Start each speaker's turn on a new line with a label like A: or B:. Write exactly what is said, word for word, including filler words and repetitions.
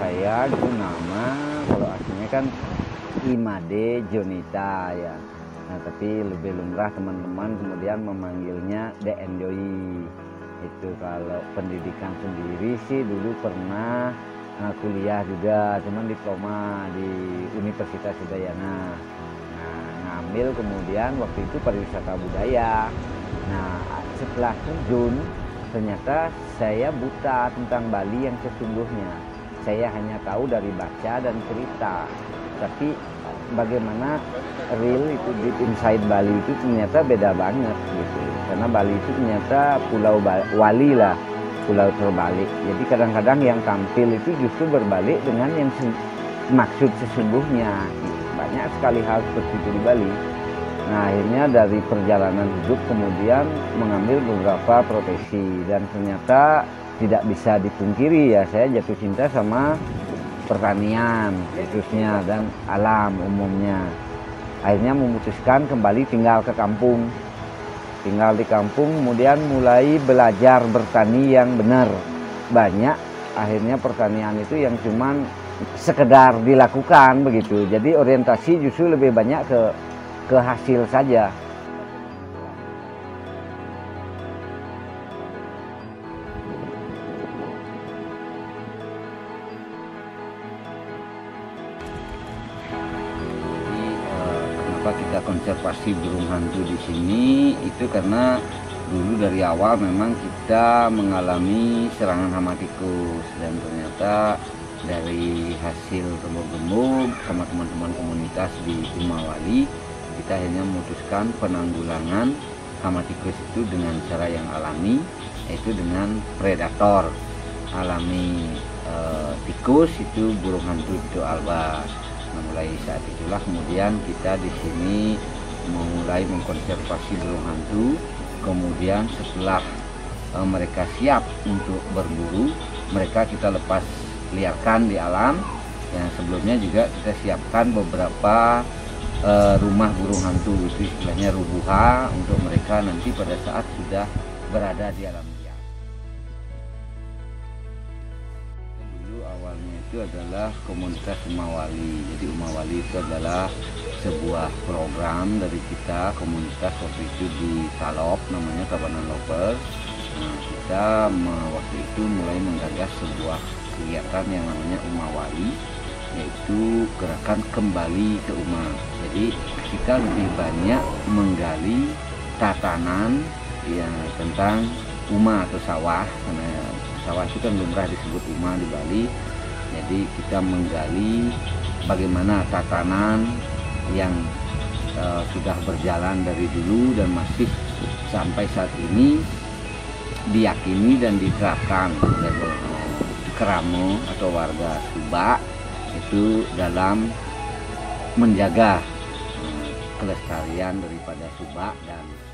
A: saya itu nama kalau aslinya kan Imade Jonita ya. Nah, tapi lebih lumrah teman-teman kemudian memanggilnya The Enjoy. Itu kalau pendidikan sendiri sih dulu pernah uh, kuliah juga, cuman diploma di Universitas Udayana. Nah, ngambil kemudian waktu itu pariwisata budaya. Nah, setelah terjun ternyata saya buta tentang Bali yang sesungguhnya. Saya hanya tahu dari baca dan cerita. Tapi bagaimana real itu deep inside Bali itu ternyata beda banget gitu. Karena Bali itu ternyata pulau wali lah, pulau terbalik. Jadi kadang-kadang yang tampil itu justru berbalik dengan yang maksud sesungguhnya. Gitu. Banyak sekali hal seperti itu di Bali. Nah, akhirnya dari perjalanan hidup kemudian mengambil beberapa profesi dan ternyata tidak bisa dipungkiri ya, saya jatuh cinta sama pertanian khususnya dan alam umumnya. Akhirnya memutuskan kembali tinggal ke kampung. Tinggal di kampung kemudian mulai belajar bertani yang benar. Banyak akhirnya pertanian itu yang cuman sekedar dilakukan begitu. Jadi orientasi justru lebih banyak ke ke hasil saja. Jadi eh, kenapa kita konservasi burung hantu di sini itu karena dulu dari awal memang kita mengalami serangan hama tikus dan ternyata dari hasil gembok-gembok sama teman-teman komunitas di Umawali kita akhirnya memutuskan penanggulangan hama tikus itu dengan cara yang alami, yaitu dengan predator alami e, tikus itu burung hantu itu alba. Nah, mulai saat itulah kemudian kita di sini memulai mengkonservasi burung hantu. Kemudian setelah e, mereka siap untuk berburu, mereka kita lepas liarkan di alam. Yang sebelumnya juga kita siapkan beberapa Uh, rumah burung hantu, itu istilahnya rubuha untuk mereka nanti pada saat sudah berada di alam liar. Dulu awalnya itu adalah komunitas Umawali. Jadi Umawali itu adalah sebuah program dari kita komunitas waktu itu di Salop, namanya Tabanan Lovers. Nah, kita waktu itu mulai menggagas sebuah kegiatan yang namanya Umawali, yaitu gerakan kembali ke Uma. Jadi kita lebih banyak menggali tatanan ya tentang Uma atau sawah, karena sawah itu kan lumrah disebut Uma di Bali. Jadi kita menggali bagaimana tatanan yang uh, sudah berjalan dari dulu dan masih sampai saat ini diyakini dan diterapkan oleh Keramo atau warga Subak itu dalam menjaga kelestarian daripada Subak dan